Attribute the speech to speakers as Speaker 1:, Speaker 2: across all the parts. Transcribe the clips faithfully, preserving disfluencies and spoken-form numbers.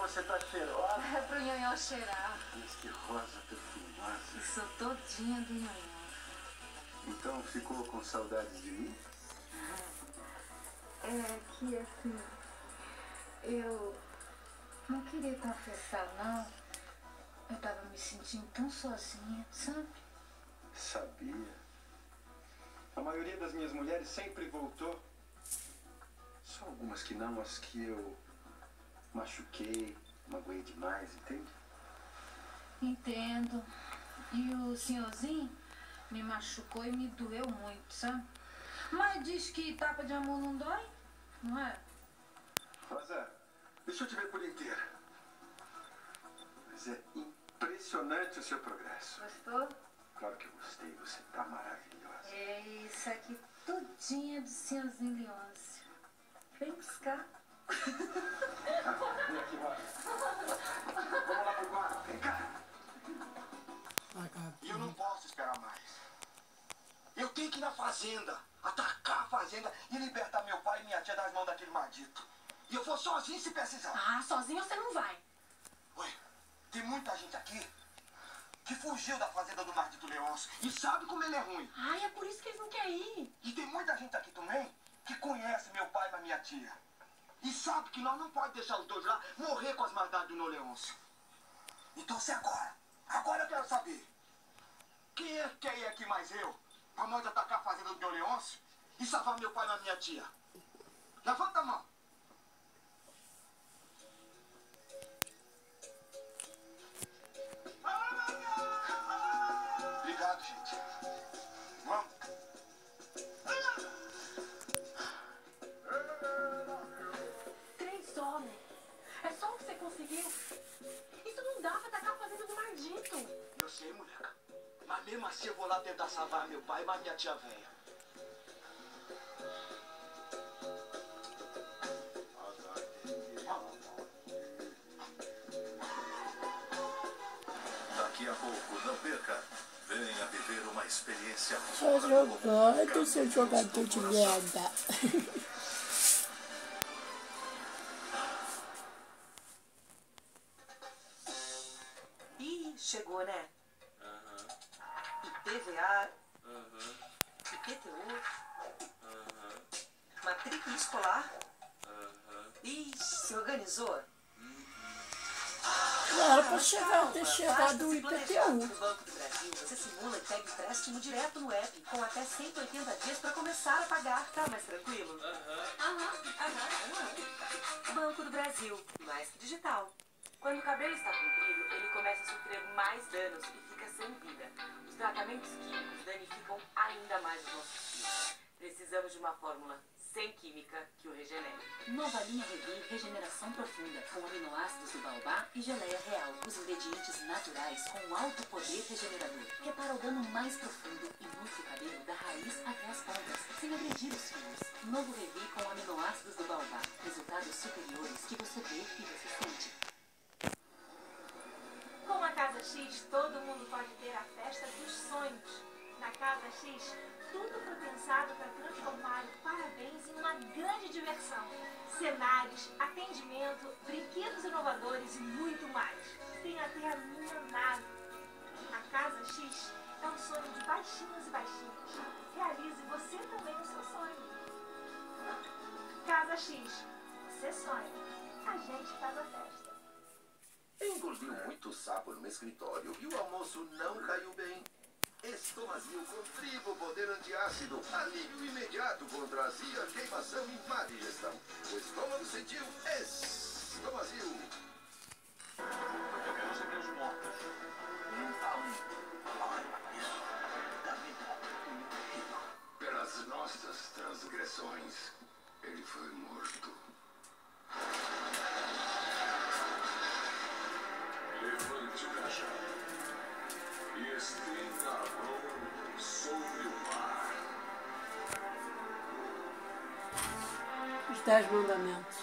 Speaker 1: você tá cheirosa.
Speaker 2: É pro nhonhó cheirar.
Speaker 1: Mas que rosa perfumosa.
Speaker 2: Eu sou todinha do nhonhó.
Speaker 1: Então ficou com saudades de mim?
Speaker 2: É que assim, eu não queria confessar não. Eu tava me sentindo tão sozinha, sabe?
Speaker 1: Sabia. A maioria das minhas mulheres sempre voltou. Só algumas que não, as que eu machuquei, magoei demais, entende?
Speaker 2: Entendo. E o senhorzinho me machucou e me doeu muito, sabe? Mas diz que tapa de amor não dói, não é?
Speaker 1: Rosa, deixa eu te ver por inteira. Mas é impressionante o seu progresso.
Speaker 2: Gostou?
Speaker 1: Claro que eu gostei, você tá maravilhosa.
Speaker 2: É isso aqui tudinho do senhorzinho Leôncio. Vem buscar.
Speaker 1: Ah, vem aqui, Rosa. Vamos lá pro quarto, vem cá.
Speaker 3: E eu não posso esperar mais. Eu tenho que ir na fazenda, atacar a fazenda e libertar meu pai e minha tia das mãos daquele maldito. E eu vou sozinho se precisar.
Speaker 4: Ah, sozinho você não vai.
Speaker 3: Ué, tem muita gente aqui que fugiu da fazenda do maldito Leôncio e sabe como ele é ruim.
Speaker 4: Ai, é por isso que eles não querem ir.
Speaker 3: E tem muita gente aqui também que conhece meu pai e minha tia. E sabe que nós não podemos deixar os dois lá morrer com as maldades do Leôncio. Então se agora, agora eu quero saber. Quem é que quer ir aqui mais eu? Pra nós atacar a fazenda do Leôncio e salvar meu pai e minha tia? Levanta a mão. Obrigado, gente. Vamos.
Speaker 4: Três homens. É só o que você conseguiu. Isso não dá pra atacar a fazenda do maldito.
Speaker 3: Eu sei, moleca. Mas mesmo assim eu vou lá tentar salvar meu pai e minha tia velha.
Speaker 5: Daqui a pouco, não perca. Venha viver uma experiência
Speaker 6: Só jogando, seu jogador de merda.
Speaker 7: Ih, chegou, né?
Speaker 8: Aham,
Speaker 7: I P V A,
Speaker 8: aham,
Speaker 7: I P T U,
Speaker 8: aham,
Speaker 7: matrícula escolar.
Speaker 8: aham.
Speaker 7: Ih, se organizou?
Speaker 6: Não era pra chegar, ter
Speaker 7: Basta
Speaker 6: chegado o
Speaker 7: se
Speaker 6: I P T
Speaker 7: planejar.
Speaker 6: U.
Speaker 7: No Banco do Brasil, você simula e pega empréstimo direto no app, com até cento e oitenta dias para começar a pagar. Tá mais tranquilo?
Speaker 8: Aham.
Speaker 7: Aham, aham. Banco do Brasil, mais que digital.
Speaker 4: Quando o cabelo está comprido, ele começa a sofrer mais danos e fica sem vida. Os tratamentos químicos danificam ainda mais os nossos fios. Precisamos de uma fórmula sem química que o regenere.
Speaker 9: Nova linha Revi Regeneração Profunda, com aminoácidos do baobá e geleia real. Os ingredientes naturais com alto poder regenerador. Repara o dano mais profundo e nutre o cabelo da raiz até as pontas, sem agredir os fios. Novo Revi com aminoácidos do baobá. Resultados superiores que você vê e você sente.
Speaker 10: Com a Casa X, todo mundo pode ter a festa dos sonhos. Na Casa X, tudo foi pensado para transformar o parabéns em uma grande diversão. Cenários, atendimento, brinquedos inovadores e muito mais. Tem até a minha nave. A Casa X é um sonho de baixinhos e baixinhas. Realize você também o seu sonho. Casa X, você sonha, a gente faz a festa.
Speaker 5: Engoliu muito sapo no escritório e o almoço não caiu bem. Estomazil com tribo poder antiácido. Alívio imediato contra azia, queimação e má digestão. O estômago sentiu Estomazil.
Speaker 3: Eu quero saber os mortos. Não falam. Falam isso. Da vida.
Speaker 5: Pelas nossas transgressões, ele foi morto.
Speaker 11: Levante o cajado e estenda a mão sobre o mar.
Speaker 6: Os Dez Mandamentos.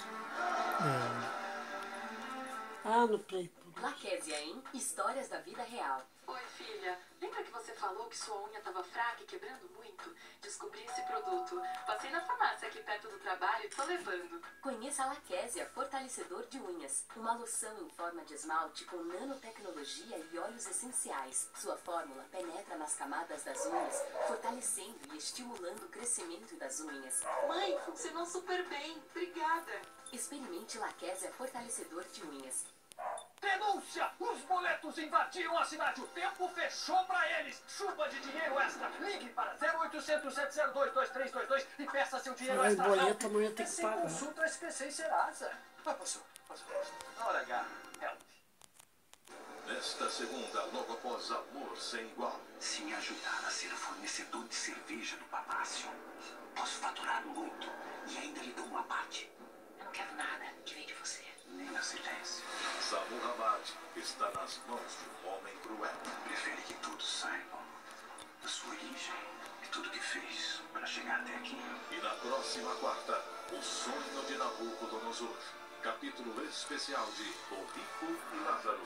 Speaker 6: Ah, no Play.
Speaker 9: Laquésia em Histórias da Vida Real.
Speaker 12: Oi,
Speaker 9: filha, lembra que você falou que sua unha estava fraca e quebrando muito? Descobri esse produto. Passei na farmácia aqui perto do trabalho e tô levando.
Speaker 7: Conheça a Laquésia, fortalecedor de unhas. Uma loção em forma de esmalte com nanotecnologia e óleos essenciais. Sua fórmula penetra nas camadas das unhas, fortalecendo e estimulando o crescimento das unhas.
Speaker 9: Mãe, funcionou super bem. Obrigada.
Speaker 7: Experimente Laquésia, fortalecedor de unhas.
Speaker 3: Denúncia! Os boletos invadiram a cidade. O tempo fechou pra eles. Chuva de dinheiro extra. Ligue para zero oitocentos, sete zero dois, dois três dois dois e peça seu dinheiro
Speaker 6: Ai,
Speaker 3: extra.
Speaker 6: boleto amanhã tem que
Speaker 3: Sem
Speaker 6: pagar.
Speaker 3: consulta S P C e Serasa. Ah, passou, passou. Na hora H, help.
Speaker 5: Nesta segunda, logo após Amor Sem Igual.
Speaker 12: Se me ajudar a ser fornecedor de cerveja do palácio, posso faturar muito e ainda lhe dou uma parte.
Speaker 9: Eu não quero nada que vem de você.
Speaker 12: Nem a silêncio.
Speaker 5: Samur Hamad está nas mãos de um homem cruel.
Speaker 12: Prefere que todos saibam da sua origem e tudo que fez para chegar até aqui.
Speaker 5: E na próxima quarta, O Sonho de Nabucodonosor. Capítulo especial de O Rico e Lázaro.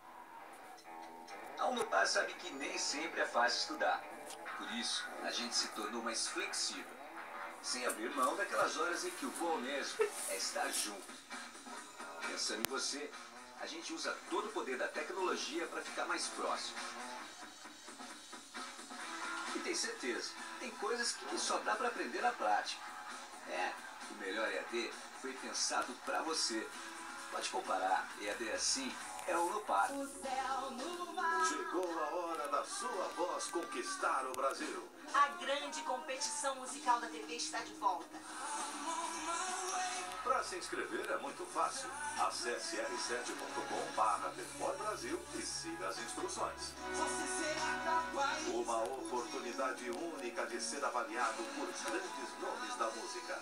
Speaker 13: A Unopar sabe que nem sempre é fácil estudar. Por isso, a gente se tornou mais flexível. Sem abrir mão daquelas horas em que o bom mesmo é estar junto. Pensando em você, a gente usa todo o poder da tecnologia para ficar mais próximo. E tem certeza, tem coisas que só dá para aprender na prática. É, o melhor E A D foi pensado para você. Pode comparar, E A D assim é o Unopar.
Speaker 5: Chegou a hora da sua voz conquistar o Brasil.
Speaker 7: A grande competição musical da T V está de volta.
Speaker 5: Para se inscrever é muito fácil. Acesse r sete ponto com barra Brasil e siga as instruções. Uma oportunidade única de ser avaliado por grandes nomes da música.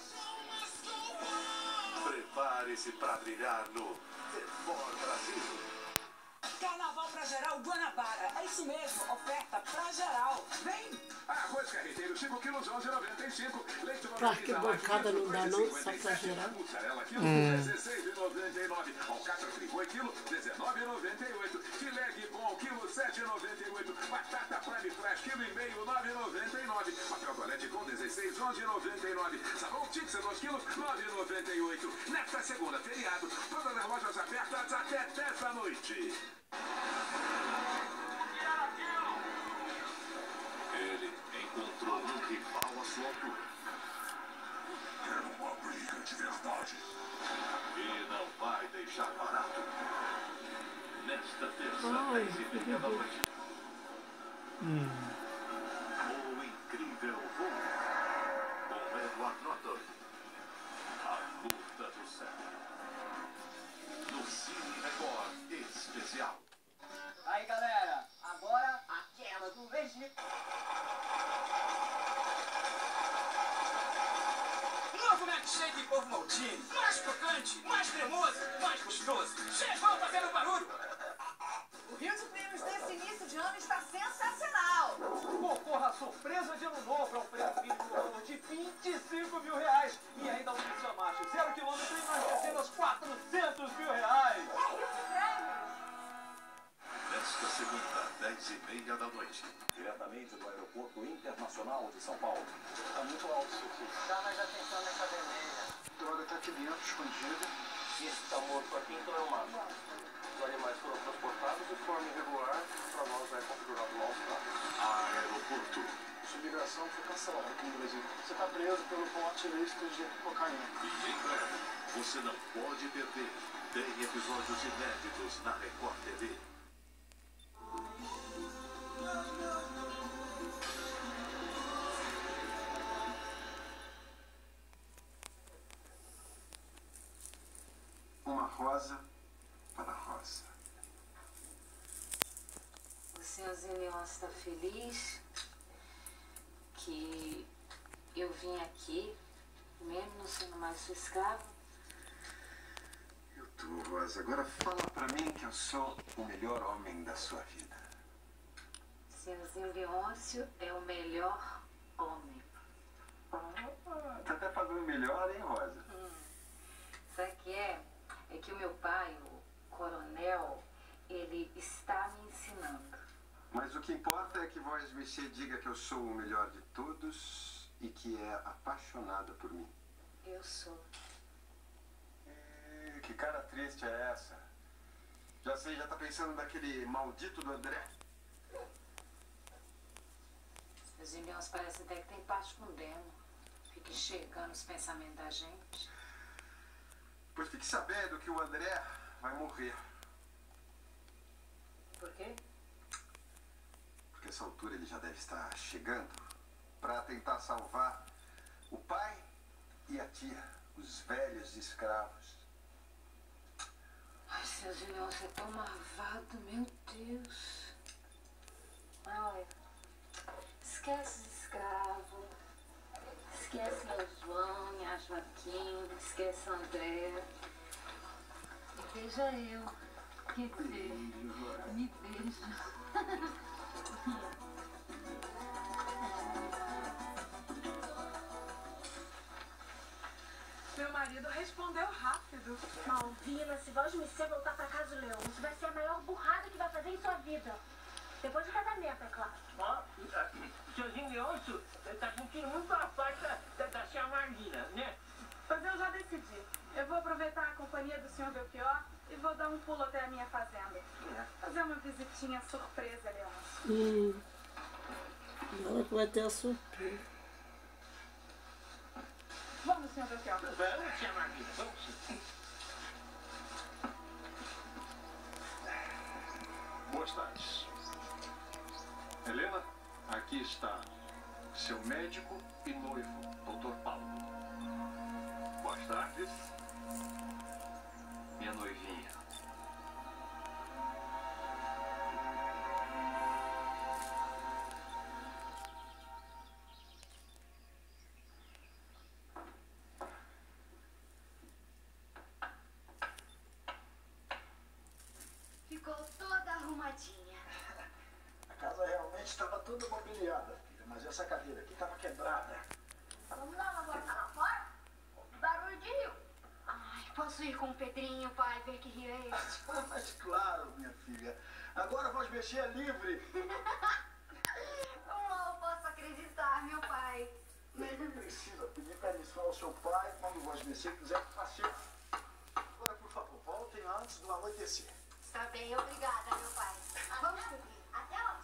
Speaker 5: Prepare-se para brilhar no The Voice Brasil.
Speaker 14: Carnaval pra geral Guanabara. É isso mesmo, oferta pra geral. Vem!
Speaker 11: Arroz carreteiro cinco quilos, onze e noventa e cinco. Leite
Speaker 6: Pra que bancada não dá não, só pra gerar.
Speaker 11: Mussarela quilo,
Speaker 6: Hum.
Speaker 11: dezesseis e noventa e nove. Alcatra friboi quilo, dezenove e noventa e oito. Filé bom quilo, sete e noventa e oito. Batata prime flash quilo e meio, nove e noventa e nove. Papel toalete com dezesseis, onze e noventa e nove. Sabão Tixer dois quilos, nove e noventa e oito. Nesta segunda, feriado, todas as lojas abertas até dez da noite.
Speaker 5: Ele encontrou um rival à sua altura.
Speaker 11: Era uma briga de verdade.
Speaker 5: E não vai deixar barato. Nesta terça,
Speaker 6: Ai.
Speaker 5: dez e meia da noite.
Speaker 6: Hum.
Speaker 5: O Incrível Hulk. Com Edward Norton. A luta do século. No Cine Record Especial.
Speaker 14: Aí, galera, agora aquela do Egito. Novo milkshake Povo Maltine. Mais crocante, mais cremoso, mais gostoso. Chegou fazendo barulho.
Speaker 7: O Rio de Prêmios desse início de ano está sensacional.
Speaker 3: Concorra a surpresa de ano novo é um prêmio mínimo no valor de vinte e cinco mil reais. E ainda um Nissan Macho zero quilômetro e mais dezenas quatrocentos mil reais.
Speaker 5: Nesta segunda, dez e meia da noite.
Speaker 12: Diretamente do Aeroporto Internacional de São Paulo.
Speaker 3: Tá muito alto isso aqui. Dá mais atenção nessa vermelha.
Speaker 1: A droga tá aqui dentro, escondida.
Speaker 3: Esse tá morto aqui, então é um mato. Os animais foram transportados de forma irregular para nós vai configurar o nosso lado.
Speaker 5: Aeroporto.
Speaker 1: Sua migração foi cancelada aqui no Brasil. Você tá preso pelo porte ilícito de cocaína.
Speaker 5: E em breve, você não pode perder. Tem episódios inéditos na Record T V.
Speaker 1: Uma rosa para a rosa.
Speaker 2: O senhorzinho Leôncio está feliz que eu vim aqui, mesmo não sendo mais sua escrava.
Speaker 1: Eu tô, Rosa. Agora fala pra mim que eu sou o melhor homem da sua vida.
Speaker 2: O senhorzinho Leôncio é o melhor homem.
Speaker 1: Ah, tá até falando melhor, hein, Rosa?
Speaker 2: Hum. Sabe o que é? É que o meu pai, o coronel, ele está me ensinando.
Speaker 1: Mas o que importa é que Voz Messier diga que eu sou o melhor de todos e que é apaixonada por mim.
Speaker 2: Eu sou.
Speaker 1: E que cara triste é essa? Já sei, já tá pensando naquele maldito do André?
Speaker 2: Os irmãos parecem até que tem parte com o demo. Fica enxergando os pensamentos da gente.
Speaker 1: Pois fique sabendo que o André vai morrer.
Speaker 2: Por quê?
Speaker 1: Porque essa altura ele já deve estar chegando para tentar salvar o pai e a tia, os velhos escravos.
Speaker 2: Ai, seu Julião, você é tão marvado, meu Deus. Olha, esquece os escravos, esquece meu João, minha Joaquim, esquece o André. E veja eu, quer dizer, me veja.
Speaker 10: Meu marido respondeu rápido.
Speaker 15: Malvina, se Voz Messier voltar pra casa do Leão, isso vai ser a maior burrada que vai fazer em sua vida. Depois do casamento, é claro.
Speaker 14: Ó, Seuzinho Leôncio tá sentindo muito a falta da, da senhora Marlina, né?
Speaker 10: Mas eu já decidi. Eu vou aproveitar a companhia do senhor Belchior e vou dar um pulo até a minha fazenda. Fazer uma visitinha surpresa, Leôncio.
Speaker 6: Hum. Ela que vai ter a surpresa.
Speaker 10: Vamos, senhor Belchior.
Speaker 14: Vamos, senhora Marlina, vamos sim.
Speaker 1: Boas tardes. Helena, aqui está seu médico e noivo, doutor Paulo. Boas tardes. Minha noivinha.
Speaker 15: Ficou toda arrumadinha.
Speaker 3: A casa realmente estava toda mobiliada, filha, mas essa cadeira aqui estava quebrada.
Speaker 15: Vamos dar uma volta lá fora? Barulho de rio. Ai, posso ir com o Pedrinho, pai, ver que rio é esse?
Speaker 3: Mas claro, minha filha. Agora Voz Messier é livre.
Speaker 15: Mal posso acreditar, meu pai.
Speaker 3: Nem precisa pedir permissão ao seu pai quando Voz Messier quiser passear. Agora, por favor, voltem antes do anoitecer.
Speaker 15: Está bem, obrigada, meu pai. Vamos, Pedrinho. Até lá.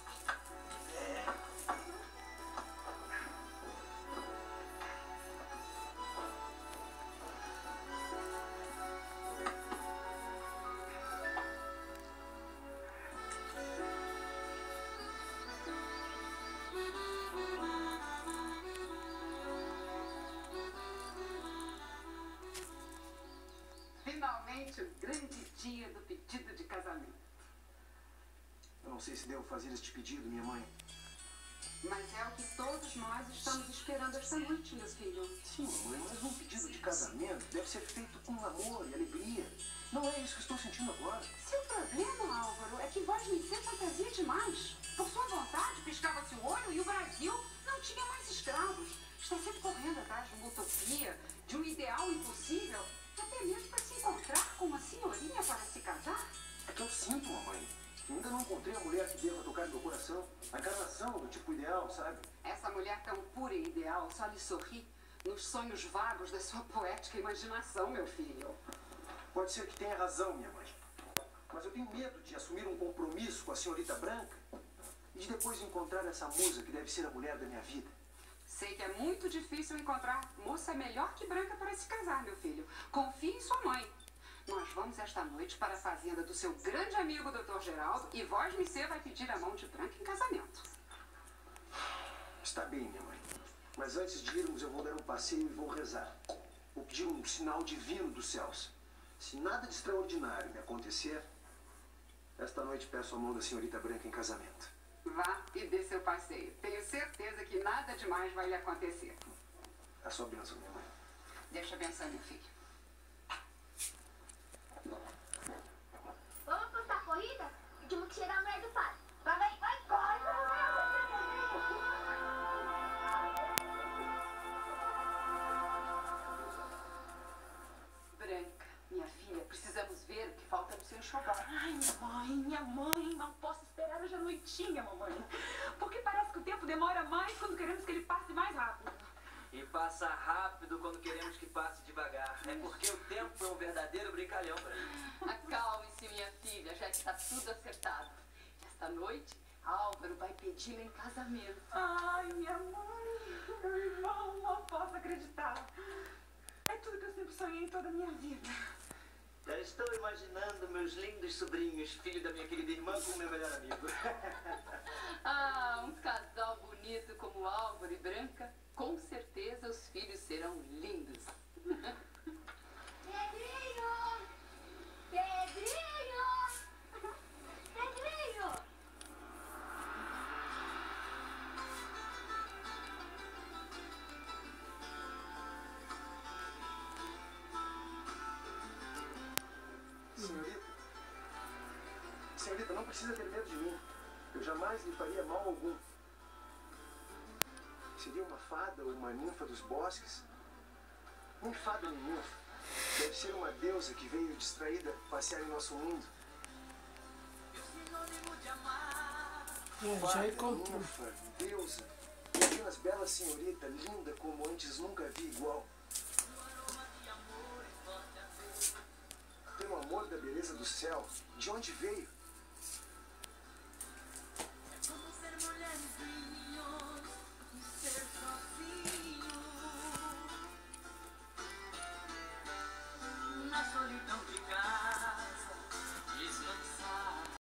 Speaker 16: Finalmente, o grande dia do pedido de casamento.
Speaker 1: Eu não sei se devo fazer este pedido, minha mãe.
Speaker 16: Mas é o que todos nós estamos esperando esta noite, meu filho.
Speaker 1: Sim, mamãe, mas um pedido de casamento deve ser feito com amor e alegria. Não é isso que estou sentindo agora.
Speaker 16: Seu problema, Álvaro, é que Voz Messier fantasia demais. Por sua vontade, piscava-se o olho e o Brasil não tinha mais escravos. Está sempre correndo atrás de uma utopia, de um ideal impossível, até mesmo para se encontrar com uma senhorinha para se casar.
Speaker 1: É que eu sinto, mamãe. Eu ainda não encontrei a mulher que deva tocar meu coração. A encarnação do tipo ideal, sabe?
Speaker 16: Essa mulher tão pura e ideal só lhe sorri nos sonhos vagos da sua poética imaginação, meu filho.
Speaker 1: Pode ser que tenha razão, minha mãe. Mas eu tenho medo de assumir um compromisso com a senhorita Branca e de depois encontrar essa musa que deve ser a mulher da minha vida.
Speaker 16: Sei que é muito difícil encontrar moça melhor que Branca para se casar, meu filho. Confie em sua mãe. Nós vamos esta noite para a fazenda do seu grande amigo doutor Geraldo e Voz Messier vai pedir a mão de Branca em casamento.
Speaker 1: Está bem, minha mãe. Mas antes de irmos, eu vou dar um passeio e vou rezar. Vou pedir um sinal divino dos céus. Se nada de extraordinário me acontecer, esta noite peço a mão da senhorita Branca em casamento.
Speaker 16: Vá e dê seu passeio. Tenho certeza que nada demais vai lhe acontecer.
Speaker 1: A sua bênção, minha mãe.
Speaker 16: Deixa eu pensar, meu filho.
Speaker 15: Vamos postar a corrida? E temos que chegar a mulher do pai. Vai, vai, vai, corre.
Speaker 16: Branca, minha filha, precisamos ver o que falta no seu enxoval.
Speaker 10: Ai, mãe, minha mãe, não posso esperar. Eu já
Speaker 16: noitinha, mamãe. Porque parece que o tempo demora mais quando queremos que ele passe mais rápido.
Speaker 17: E passa rápido quando queremos que passe devagar. É porque o tempo é um verdadeiro brincalhão pra mim.
Speaker 7: Acalme-se, minha filha, já está tudo acertado. Esta noite, Álvaro vai pedi-la em casamento.
Speaker 16: Ai, minha mãe, meu irmão, não posso acreditar. É tudo que eu sempre sonhei em toda a minha vida.
Speaker 17: Já estou imaginando meus lindos sobrinhos, filho da minha querida irmã com o meu melhor amigo.
Speaker 7: Ah, um casal bonito como Álvaro e Branca, com certeza os filhos serão lindos.
Speaker 15: Pedrinho! Pedrinho! Pedrinho!
Speaker 1: Senhorita, senhorita, não precisa ter medo de mim. Eu jamais lhe faria mal algum. Seria uma fada ou uma ninfa dos bosques? Nem fada nem ninfa. Deve ser uma deusa que veio distraída passear em nosso mundo.
Speaker 6: É, já
Speaker 1: Fada,
Speaker 6: encontrou.
Speaker 1: ninfa, deusa. E apenas bela senhorita, linda como antes nunca vi igual. Pelo amor da beleza do céu, de onde veio?